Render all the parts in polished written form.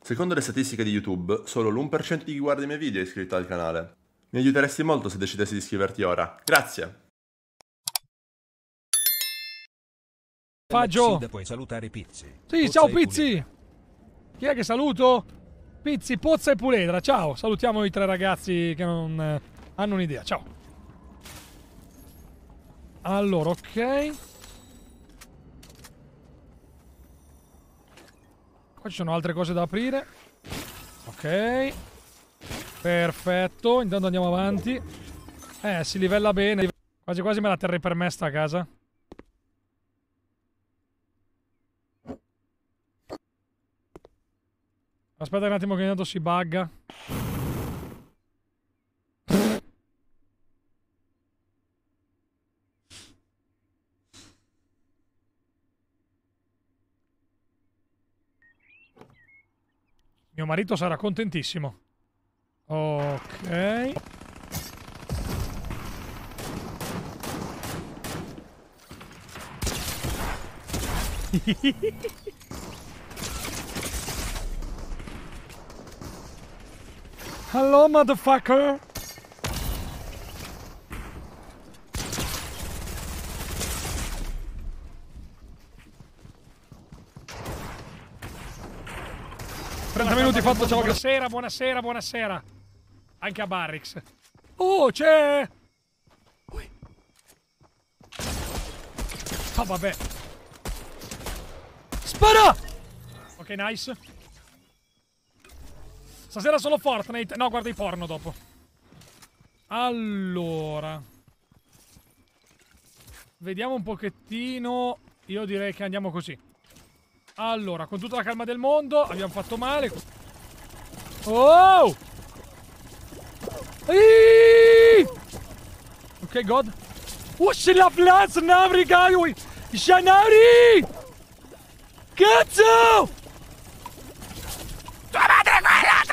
Secondo le statistiche di YouTube, solo l'1% di chi guarda i miei video è iscritto al canale. Mi aiuteresti molto se decidessi di iscriverti ora. Grazie! Faggio! Puoi salutare Pizzi. Sì, Pozza ciao e Pizzi! Puledra. Chi è che saluto? Pizzi, Pozza e Puledra, ciao! Salutiamo i tre ragazzi che non hanno un'idea, ciao! Allora, ok. Qua ci sono altre cose da aprire. Ok. Perfetto, intanto andiamo avanti. Si livella bene. Quasi quasi me la terrei per me sta casa. Aspetta un attimo che intanto si bugga. Mio marito sarà contentissimo. Ok. Hello, motherfucker. Minuti fatto, ciao, buonasera, buonasera, buonasera. Anche a Barrix. Oh, c'è! Oh, vabbè. Spara! Ok, nice. Stasera solo Fortnite. No, guarda i porno dopo. Allora. Vediamo un pochettino. Io direi che andiamo così. Allora, con tutta la calma del mondo, abbiamo fatto male. Oh! Eeeh! Ok, God. Usci la plazza, Navri, Gaiui! Shanari! Cazzo! Tua madre quella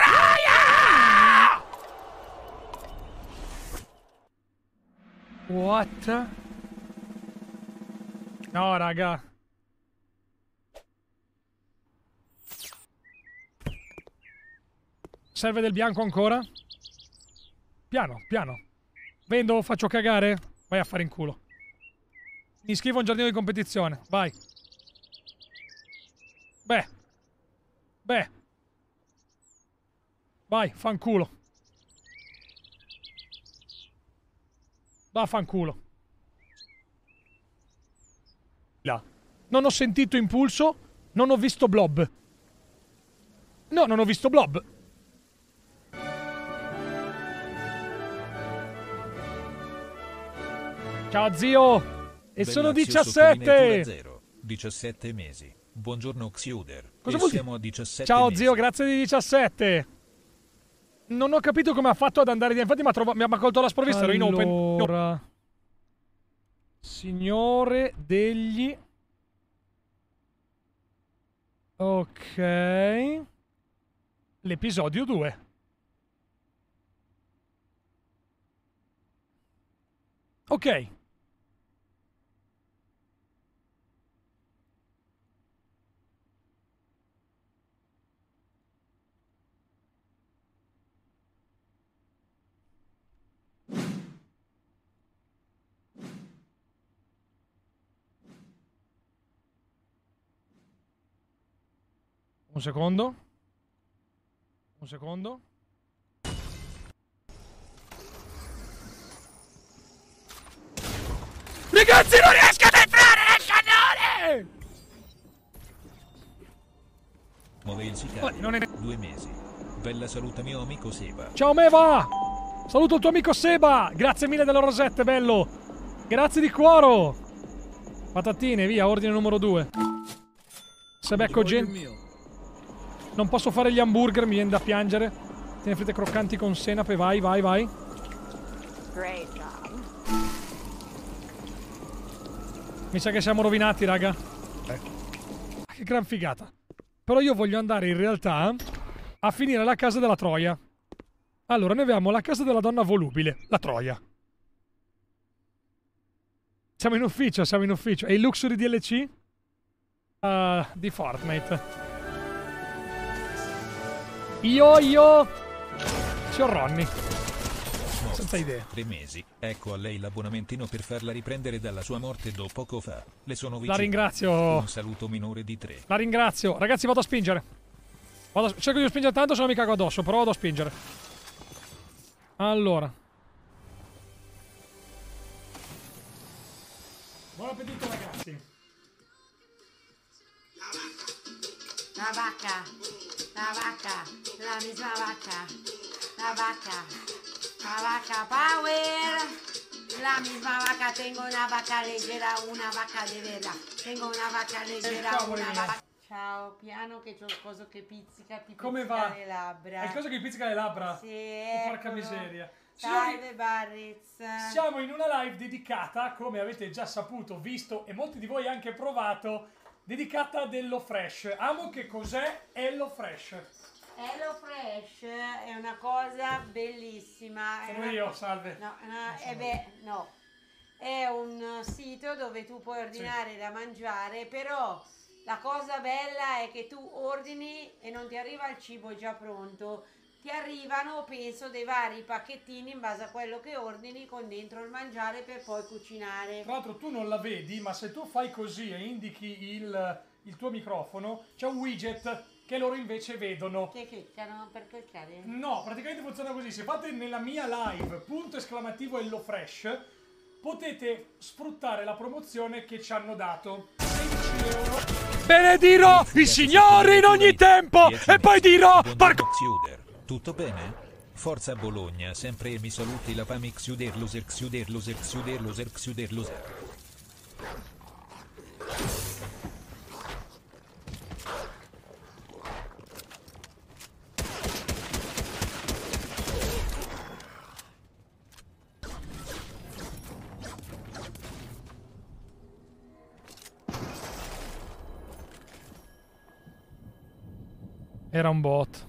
troia! What? No, raga. Serve del bianco ancora? Piano, piano. Vendo, faccio cagare? Vai a fare in culo. Mi iscrivo a un giardino di competizione. Vai. Beh. Beh. Vai, fanculo. Vaffanculo. Là. Non ho sentito impulso. Non ho visto blob. No, non ho visto blob. Ciao zio! E sono 17! 17 mesi. Buongiorno Xuder. Cosa vuol dire? Siamo a 17 Ciao mesi. zio, grazie di 17! Non ho capito come ha fatto ad andare via. Infatti mi ha colto la sprovvista, ero in open. Allora. Signore degli... Ok. L'episodio 2. Ok. Un secondo. Un secondo. Ragazzi, non riesco ad entrare nel cannone! Muove il sicario. Non è... 2 mesi. Bella saluta mio amico Seba. Ciao Meva! Saluto il tuo amico Seba! Grazie mille delle rosette, bello! Grazie di cuore! Patatine, via, ordine numero 2. Se becco gente... Non posso fare gli hamburger, mi viene da piangere. Tiene fritte croccanti con senape, vai, vai, vai. Mi sa che siamo rovinati, raga. Che gran figata. Però io voglio andare in realtà a finire la casa della Troia. Allora, noi abbiamo la casa della donna volubile, la Troia. Siamo in ufficio, siamo in ufficio. E il Luxury DLC? Di Fortnite. Io. Signor Ronny. Senza idea. 3 mesi. Ecco a lei l'abbonamentino per farla riprendere dalla sua morte do poco fa. Le sono vicino. La ringrazio. Un saluto minore di 3. La ringrazio. Ragazzi, vado a spingere. Cerco di spingere tanto, se no mi cago addosso. Però vado a spingere. Allora. Buon appetito, ragazzi. La vaca, la misma vaca, la vaca power, la misma vaca, tengo una vaca leggera, una vaca de verdad, tengo una vaca leggera, una vaca... Ciao, piano che c'ho il coso che pizzica, ti Come pizzica va? le labbra. È il coso che pizzica le labbra? Sì, Oh, porca eccolo. miseria. Salve Barritz. Siamo in una live dedicata, come avete già saputo, visto e molti di voi anche provato, dedicata ad HelloFresh. Amo, che cos'è HelloFresh? HelloFresh è una cosa bellissima. Sono io, salve. No, no. È un sito dove tu puoi ordinare da mangiare, però la cosa bella è che tu ordini e non ti arriva il cibo già pronto. Ti arrivano, penso, dei vari pacchettini in base a quello che ordini con dentro il mangiare per poi cucinare. Tra l'altro tu non la vedi, ma se tu fai così e indichi il tuo microfono, c'è un widget che loro invece vedono. Che cliccano per cliccare? No, praticamente funziona così. Se fate nella mia live, ! HelloFresh, potete sfruttare la promozione che ci hanno dato. 16 euro. Benedirò il Signore in ogni tempo e poi dirò... Xiuder. Tutto bene? Forza Bologna, sempre e mi saluti la fami Xiuder loser. Era un bot.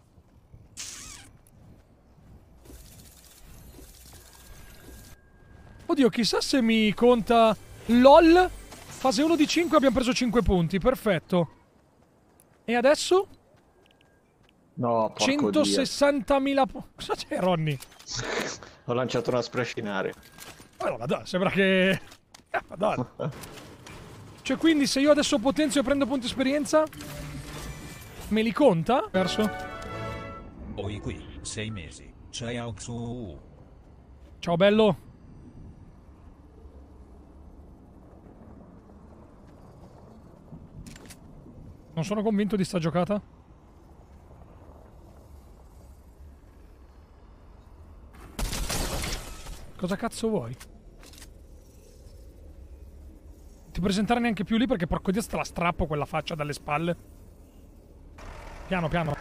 Oddio, chissà se mi conta... LOL. Fase 1 di 5 abbiamo preso 5 punti, perfetto. E adesso? No, porco Dio. 160.000 punti. Cosa c'è, Ronny? Ho lanciato una splash in aria. Allora, dai, sembra che... Madonna. Cioè, quindi se io adesso potenzio e prendo punti esperienza, me li conta? Perso? Poi qui, 6 mesi. Ciao Xu. Ciao, bello. Non sono convinto di sta giocata. Cosa cazzo vuoi? Ti presentare neanche più lì perché porco Dio te la strappo quella faccia dalle spalle. Piano, piano.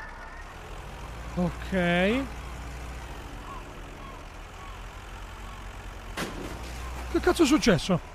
Ok. Che cazzo è successo?